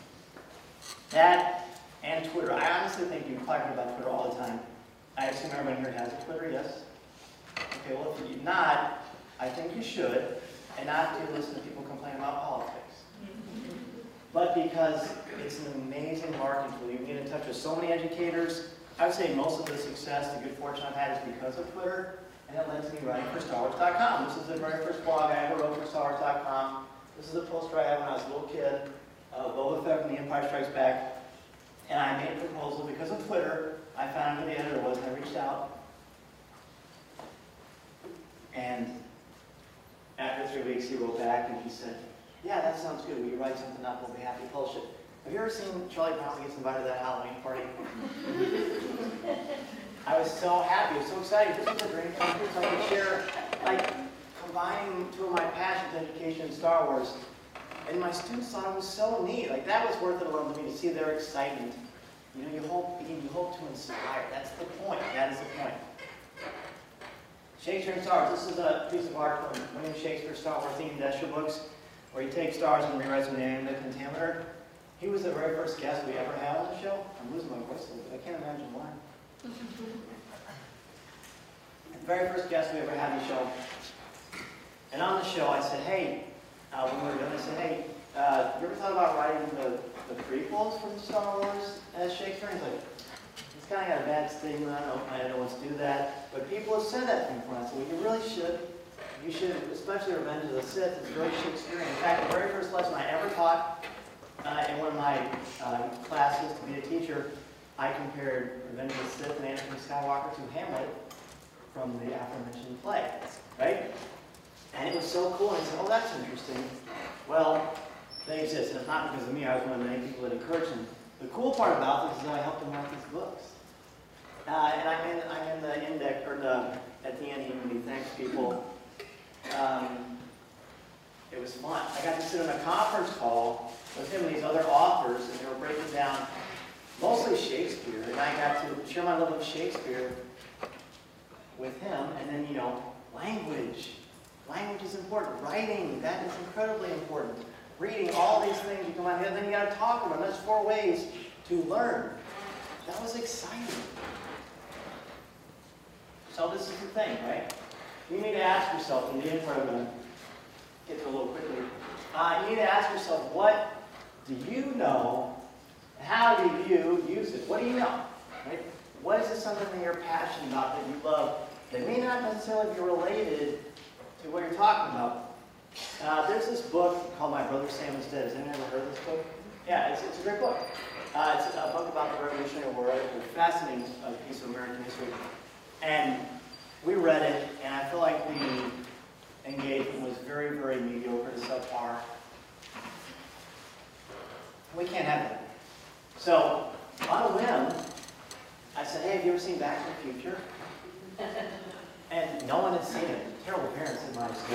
That and Twitter. I honestly think you probably hear about Twitter all the time. I assume everybody here has a Twitter, yes? Okay, well, if you do not, I think you should, and not to listen to people complain about politics. But because it's an amazing marketing tool. You can get in touch with so many educators. I would say most of the success, the good fortune I've had is because of Twitter, and it led to me writing for Star Wars dot com. This is the very first blog I ever wrote for Star Wars dot com. This is a poster I had when I was a little kid, uh, Boba Fett from The Empire Strikes Back. And I made a proposal because of Twitter. I found who the editor was, and I reached out. And after three weeks, he wrote back, and he said, yeah, that sounds good. Will you write something up? We'll be happy to publish it. Have you ever seen Charlie Brown gets invited to that Halloween party? I was so happy. I was so excited. This was a dream come true, so I could share, like, combining two of my passions, education and Star Wars. And my students thought it was so neat. Like, that was worth it alone to me, to see their excitement. You know, you hope, you hope to inspire. That's the point. That is the point. Shakespeare and Star Wars. This is a piece of art from William Shakespeare's Star Wars themed Escher books, where he takes stars and rewrites them in the pentameter. He was the very first guest we ever had on the show. I'm losing my voice a little bit. I can't imagine why. The very first guest we ever had on the show. And on the show, I said, hey, uh, when we were done, I said, hey, uh, you ever thought about writing the, the prequels from Star Wars as Shakespeare? And he's like, it's kind of got a bad stigma. I don't know if anyone wants to do that. But people have said that to me before. I said, well, you really should. You should, especially Revenge of the Sith. It's very Shakespearean. In fact, the very first lesson I ever taught uh, in one of my uh, classes to be a teacher, I compared Revenge of the Sith and Anakin Skywalker to Hamlet from the aforementioned play, right? And it was so cool. And I said, oh, that's interesting. Well, they exist. And it's not because of me. I was one of the many people that encouraged them. The cool part about this is that I helped them write these books. Uh, and I'm in, I'm in the index, or the, at the end, when he thanks people. Um, it was fun. I got to sit in a conference call with him and these other authors, and they were breaking down mostly Shakespeare, and I got to share my love of Shakespeare with him, and then, you know, language. Language is important. Writing, that is incredibly important. Reading, all these things you come out here, and then you got to talk about them. There's four ways to learn. That was exciting. So this is the thing, right? You need to ask yourself, in the intro, I'm going to get to a little quickly. Uh, you need to ask yourself, what do you know? How do you use it? What do you know? Right? What is it something that you're passionate about, that you love, that may not necessarily be related to what you're talking about? Uh, there's this book called My Brother Sam is Dead. Has anyone ever heard of this book? Yeah, it's, it's a great book. Uh, it's a book about the Revolutionary War, a fascinating uh, piece of American history. And we read it, and I feel like the engagement was very, very mediocre to subpar. We can't have that. So, on a whim, I said, hey, have you ever seen Back to the Future? And no one had seen it. Terrible parents in my school.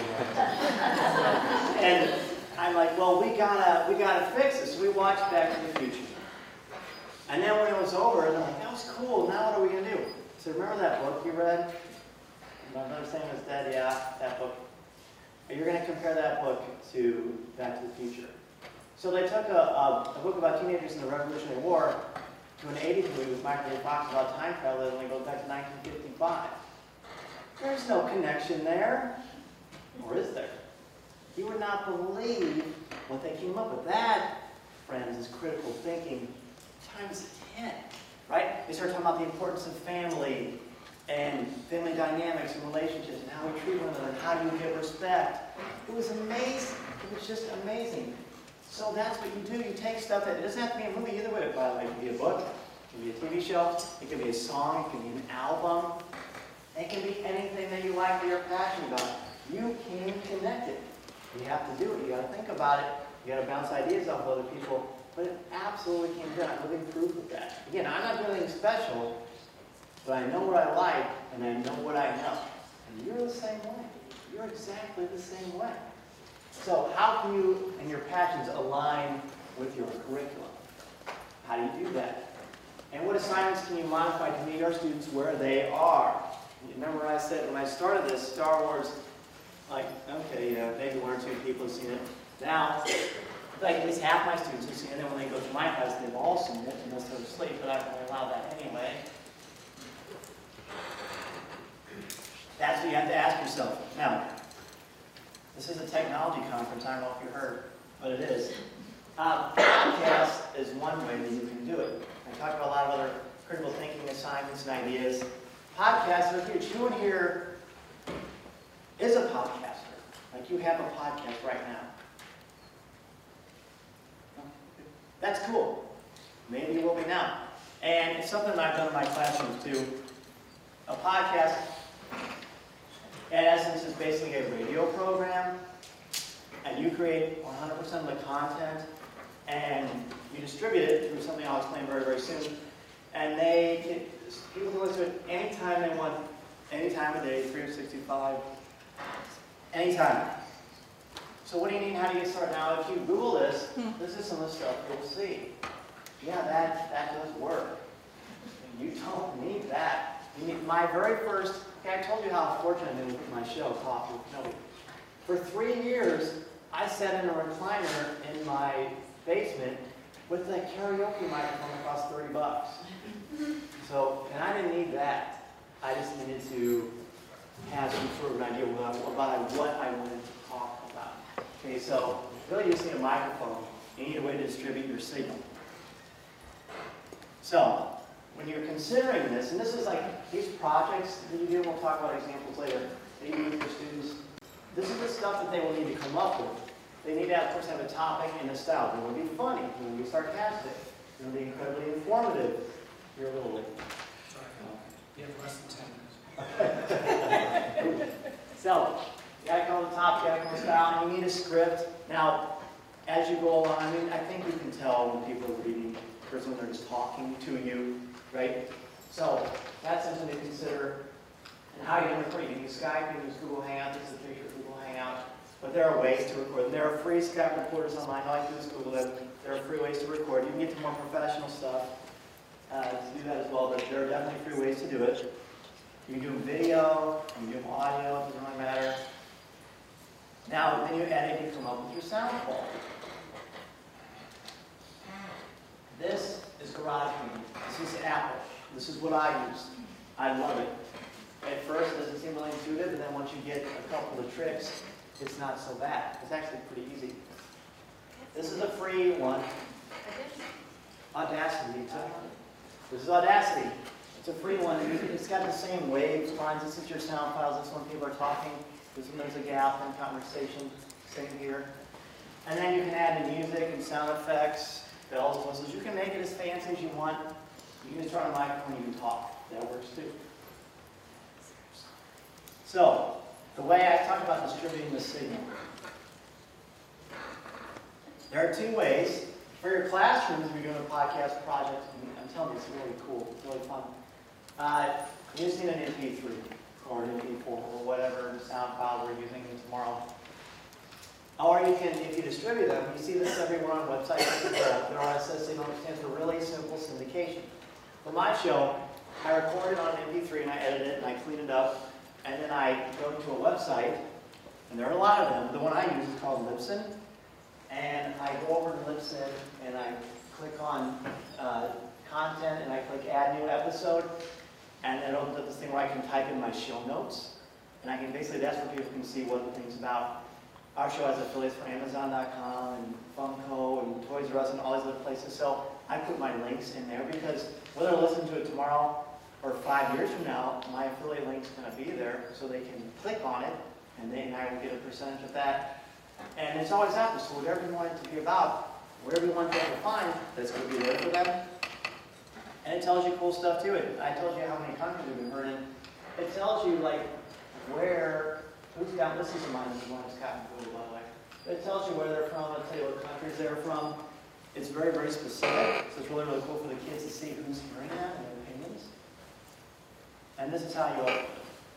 And I'm like, well, we gotta, we gotta fix this. So we watched Back to the Future. And then when it was over, they're like, that was cool. Now what are we gonna do? So remember that book you read? My Brother Sam is Dead. Yeah, that book. You're gonna compare that book to Back to the Future. So they took a, a, a book about teenagers in the Revolutionary War to an eighties movie with Michael J. Fox about time travel that only goes back to nineteen fifty-five. There's no connection there. Or is there? You would not believe what they came up with. That, friends, is critical thinking times ten. Right? They start talking about the importance of family and family dynamics and relationships and how we treat one another and how you give respect. It was amazing. It was just amazing. So that's what you do. You take stuff that, it doesn't have to be a movie either way, by the way. It can be a book, it can be a T V show, it can be a song, it can be an album. It can be anything that you like that you're passionate about. You can connect it. You have to do it. You got to think about it. You got to bounce ideas off of other people. But it absolutely can be done. I'm living proof of that. Again, I'm not doing anything special, but I know what I like and I know what I know. And you're the same way. You're exactly the same way. So how can you and your passions align with your curriculum? How do you do that? And what assignments can you modify to meet our students where they are? You remember I said when I started this, Star Wars, like, okay, yeah, maybe one or two people have seen it. Now, like at least half my students have seen it, and when they go to my class, they've all seen it, unless they're asleep, but I don't allow that anyway. That's what you have to ask yourself. Now, this is a technology conference, I don't know if you heard, but it is. Uh, podcast is one way that you can do it. I talked about a lot of other critical thinking assignments and ideas. Podcasts are huge. Who in here is a podcaster? Like you have a podcast right now. That's cool. Maybe you will be now. And it's something I've done in my classrooms too. A podcast, in essence, is basically a radio program, and you create one hundred percent of the content, and you distribute it through something I'll explain very, very soon. And they can, people can listen to it anytime they want, any time of day, three hundred sixty-five, anytime. So what do you need? How do you get started? Now, if you Google this, this is some of the stuff you'll see. Yeah, that, that does work. You don't need that. You need my very first, okay, I told you how fortunate I am with my show, Coffee with Kelly. For three years, I sat in a recliner in my basement with a karaoke microphone that cost thirty bucks. So, and I didn't need that. I just needed to have some sort of an idea about, about what I wanted to talk about. Okay, so really you just need a microphone. You need a way to distribute your signal. So, when you're considering this, and this is like these projects that you do, we'll talk about examples later, that you do for students, this is the stuff that they will need to come up with. They need to, of course, have a topic and a style. They will be funny, they will be sarcastic, they will be incredibly informative. You're a little late. Sorry, you have less than ten minutes. So, you gotta come up with a topic, you gotta come up with a style, and you need a script. Now, as you go along, I mean, I think you can tell when people are reading, versus when they're just talking to you, right? So, that's something to consider. And how you can record, you can use Skype, you can use Google Hangout, this is a picture of Google Hangout. But there are ways to record. There are free Skype recorders online, all you have to do is Google them. There are free ways to record. You can get to more professional stuff uh, to do that as well, but there are definitely free ways to do it. You can do video, you can do audio, it doesn't really matter. Now, then you edit, you come up with your sound quality. This is GarageBand. This is Apple. This is what I use. I love it. At first, it doesn't seem really intuitive, and then once you get a couple of tricks, it's not so bad. It's actually pretty easy. This is a free one. Audacity. This is Audacity. It's a free one. It's got the same waves, lines. This is your sound files. This one people are talking. This one there's a gap in conversation. Same here. And then you can add in music and sound effects, bells, whistles. You can make it as fancy as you want. You can just turn on a microphone, you can talk. That works too. So, the way I talked about distributing the signal. There are two ways. For your classrooms, if you're doing a podcast project, I'm telling you, it's really cool. It's really fun. Uh, you just need an M P three or an M P four or whatever sound file we're using tomorrow. Or you can, if you distribute them, you see this everywhere on websites. Their R S S signal stands for really simple syndication. For my show, I record it on an M P three and I edit it and I clean it up. And then I go to a website, and there are a lot of them. The one I use is called Libsyn. And I go over to Libsyn and I click on uh, content and I click add new episode. And it opens up this thing where I can type in my show notes. And I can basically, that's where people can see what the thing's about. Our show has affiliates for Amazon dot com and Funko and Toys R Us and all these other places. So I put my links in there because whether I listen to it tomorrow or five years from now, my affiliate link's going to be there so they can click on it and then I will get a percentage of that. And it's always happens. So whatever you want it to be about, whatever you want them to find, that's going to be there for them. And it tells you cool stuff too. It, I told you how many countries we've been heard in. It tells you like where who's got, this is mine, this is one that's cotton food, by the way. It tells you where they're from, it'll tell you what countries they're from. It's very, very specific, so it's really, really cool for the kids to see who's hearing that and their opinions. And this is how you open it.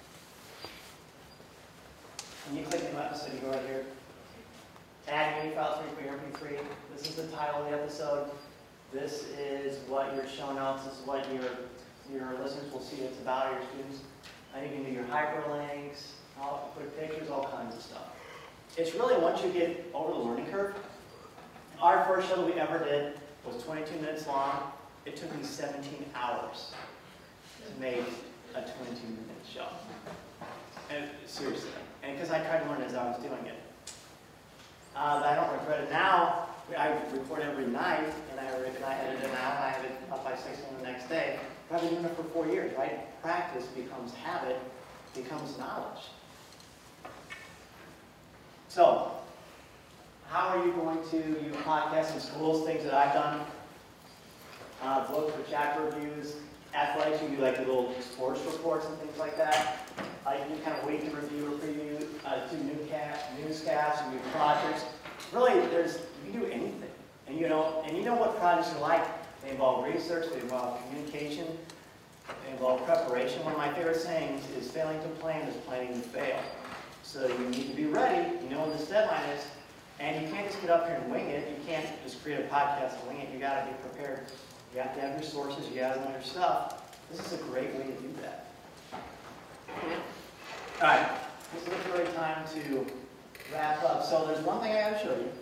When you click the button, so you go right here. Add media file three for your M P three. This is the title of the episode. This is what your show notes, this is what your, your listeners will see it's about, your students. And you can do your hyperlinks, all, put pictures, all kinds of stuff. It's really, once you get over the learning curve, our first show that we ever did was twenty-two minutes long. It took me seventeen hours to make a twenty-two minute show. And seriously, and because I tried to learn as I was doing it. Uh, but I don't regret it now. I record every night, and I, and I edit it out, and I have it up by six a.m. the next day. But I've been doing it for four years, right? Practice becomes habit, becomes knowledge. So, how are you going to use podcasts in schools, things that I've done? Uh, books for chapter reviews, athletics, you do like little sports reports and things like that. Uh, you do kind of weekly review or preview, uh, do newscast, newscasts, you do projects. Really, there's, you can do anything. And you know, and you know what projects are like. They involve research, they involve communication, they involve preparation. One of my favorite sayings is failing to plan is planning to fail. So you need to be ready, you know when this deadline is, and you can't just get up here and wing it. You can't just create a podcast and wing it. You got to be prepared. You have to have your sources, you got to know your stuff. This is a great way to do that. All right, this is a great time to wrap up. So there's one thing I got to show you.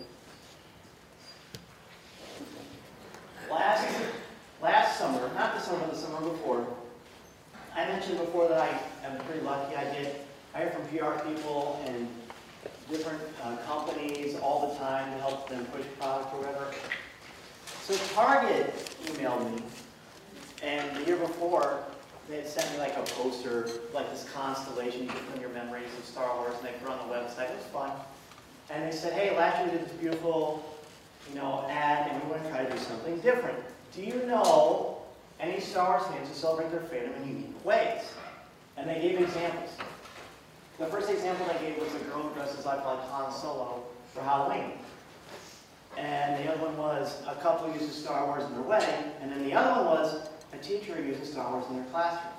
Last, last summer, not the summer, but the summer before, I mentioned before that I am pretty lucky. I get hired from P R people and different uh, companies all the time to help them push product or whatever. So Target emailed me, and the year before, they had sent me like a poster, like this constellation, you can put in your memories of Star Wars, and they put it on the website. It was fun. And they said, hey, last year we did this beautiful, you know, ad, and we want to try to do something different. Do you know any Star Wars fans who celebrate their fandom in unique ways? And they gave examples. The first example they gave was a girl who dresses up like Han Solo for Halloween. And the other one was a couple who uses Star Wars in their wedding. And then the other one was a teacher who uses Star Wars in their classroom.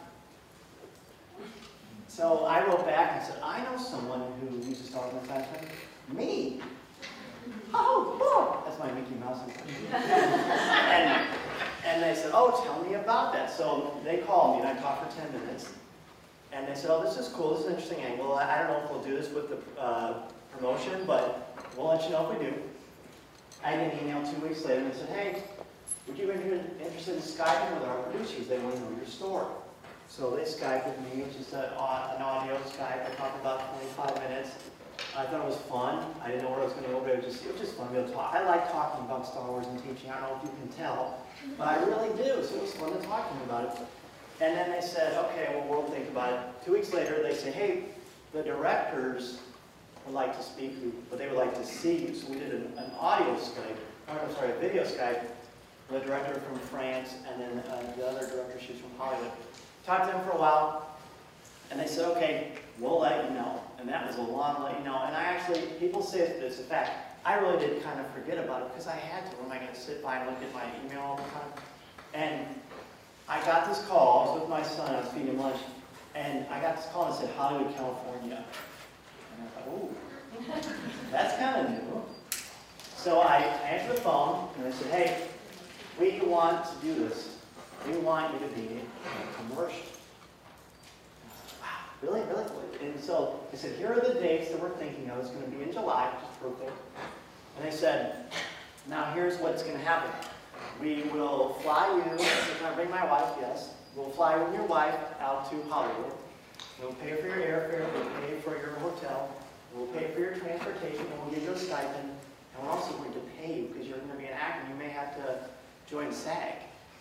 So I wrote back and said, I know someone who uses Star Wars in their classroom. Me? Oh, oh. That's my Mickey Mouse impression. and, and they said, oh, tell me about that. So they called me and I talked for ten minutes. And they said, oh, this is cool, this is an interesting angle. I don't know if we'll do this with the uh, promotion, but we'll let you know if we do. I get an email two weeks later and they said, hey, would you be interested in Skyping with our producers? They want to know your story. So they Skyped with me, which is a, an audio Skype. I talked about twenty-five minutes. I thought it was fun. I didn't know where it was going to go, but it was just, it was just fun to be able to talk. I like talking about Star Wars and teaching. I don't know if you can tell, but I really do. So it was fun to talk to them about it. And then they said, okay, well, we'll think about it. Two weeks later, they said, hey, the directors would like to speak, but they would like to see you. So we did an, an audio Skype, or I'm sorry, a video Skype, with a director from France, and then uh, the other director, she's from Hollywood. Talked to them for a while, and they said, okay, we'll let you know. And that was a long let you know. And I actually, people say it's a fact. I really did kind of forget about it because I had to. When am I going to sit by and look at my email all the time? And I got this call. I was with my son. I was feeding him lunch. And I got this call and it said Hollywood, California. And I thought, ooh, that's kind of new. So I answered the phone and I said, hey, we want to do this. We want you to be in a commercial. Wow, really, really? And so they said, here are the dates that we're thinking of. It's going to be in July, which is perfect. And they said, now here's what's going to happen. We will fly you, if I bring my wife, yes. We'll fly you and your wife out to Hollywood. We'll pay for your airfare, we'll pay for your hotel, we'll pay for your transportation, and we'll give you a stipend. And we're also going to pay you because you're going to be an actor. You may have to join SAG.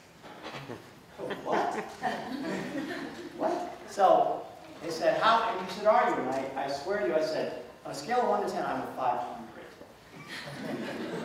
What? What? So they said, how, and you said, are you? And I, I swear to you, I said, on a scale of one to ten, I'm a five hundred.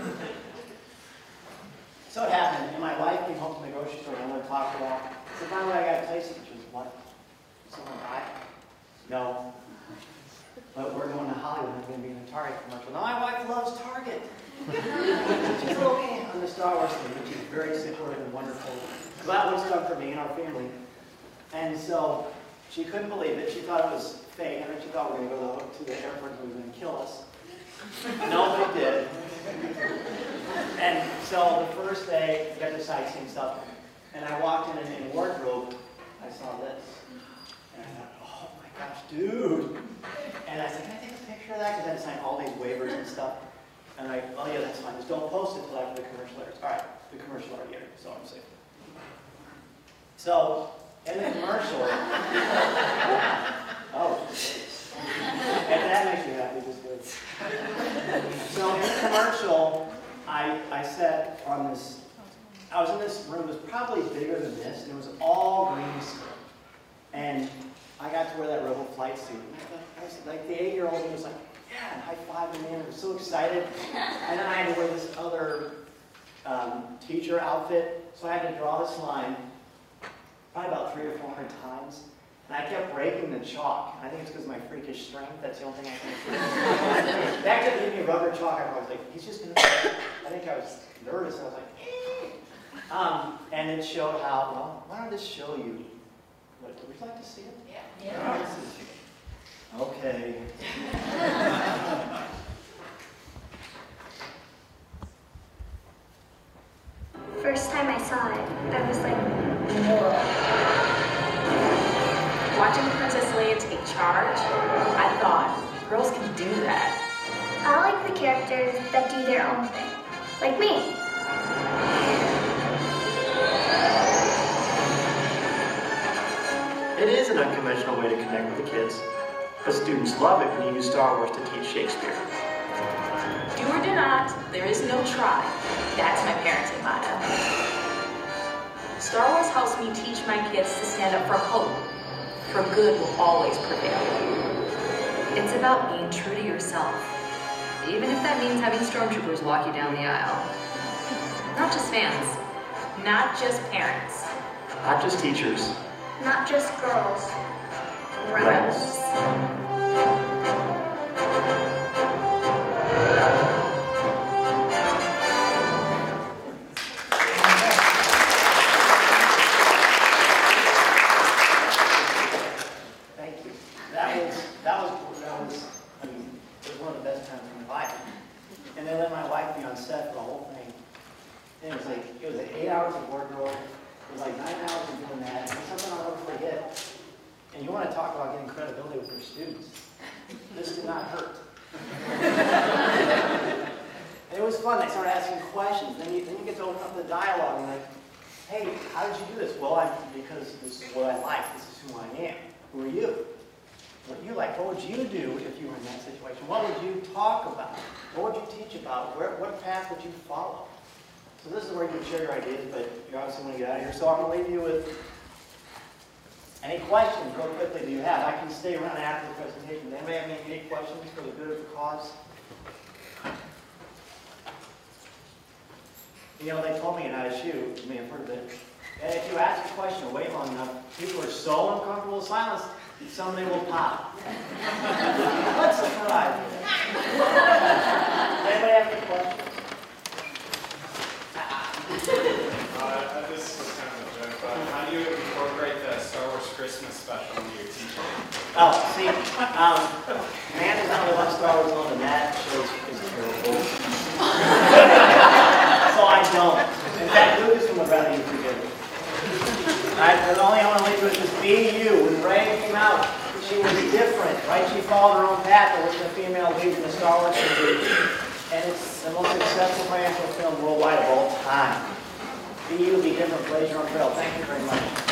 So it happened, and my wife came home from the grocery store, and I wanted to talk about it. So finally I got a taste of it. She was, what? Someone died? No. but we're going to Hollywood. I'm going to be in a Target commercial. Now, my wife loves Target. She's a little eh on the Star Wars thing, but she's very supportive and wonderful. That was done for me and our family. And so she couldn't believe it. She thought it was fake. I mean, she thought we were going to go to the airport and we were going to kill us. No, they did. And so the first day, we got the sightseeing stuff, and I walked in and in wardrobe, I saw this. And I thought, oh my gosh, dude. And I said, can I take a picture of that? Because I had to sign all these waivers and stuff. And I, oh yeah, that's fine. Just don't post it until after the commercial airs. All right, the commercial already aired, so I'm safe. So, in the commercial, oh, and that makes me happy, just good. So in the commercial, I, I sat on this, I was in this room, it was probably bigger than this, and it was all green screen. And I got to wear that Rebel flight suit. I was like, the eight-year-old was like, yeah, and high-fiving me, and I was so excited. And then I had to wear this other um, teacher outfit, so I had to draw this line probably about three or four hundred times. And I kept breaking the chalk. I think it's because of my freakish strength. That's the only thing I can do. They actually gave me rubber chalk. I was like, he's just going to... I think I was nervous. I was like, eh. um, and it showed how... Well, why don't I just show you? What, would you like to see it? Yeah. Yeah. This is, okay. First time I saw it, I was like, whoa. Watching Princess Leia take charge, I thought, girls can do that. I like the characters that do their own thing, like me. It is an unconventional way to connect with the kids, but students love it when you use Star Wars to teach Shakespeare. Do or do not, there is no try. That's my parenting motto. Star Wars helps me teach my kids to stand up for hope, for good will always prevail. It's about being true to yourself, even if that means having stormtroopers walk you down the aisle. Not just fans. Not just parents. Not just teachers. Not just girls. Rebels. Thank you. That was, that was, that was, I mean, it was one of the best times in my life. And they let my wife be on set for the whole thing. And it was like, it was like eight hours of wardrobe. It was like nine hours of doing that. And something I'll never forget. And you want to talk about getting credibility with your students. This did not hurt. And it was fun. They started asking questions. Then you, then you get to open up the dialogue and like, hey, how did you do this? Well, I, because this is what I like. This is who I am. Who are you? What do you like? What would you do if you were in that situation? What would you talk about? What would you teach about? Where, what path would you follow? So this is where you can share your ideas, but you obviously want to get out of here. So I'm going to leave you with any questions real quickly that you have. I can stay around after the presentation. Does anybody have any unique questions for the good of the cause? You know, they told me in I S U, you may have heard of it, and if you ask a question and wait long enough, people are so uncomfortable with silence, somebody will pop. What surprise. Anybody have any questions? Uh, this was kind of a joke, but how do you incorporate the Star Wars Christmas special into your teaching? Oh, see, um, man is not the one Star Wars alone, and that show is terrible. So I don't. In fact, Lucas would rather you forgive me. Right? The only I want to leave you with is be you. When Rey came out, she was different, right? She followed her own path. It was the female lead in the Star Wars movie. And it's the most successful financial film worldwide of all time. Be you, be different, blaze your own trail. Thank you very much.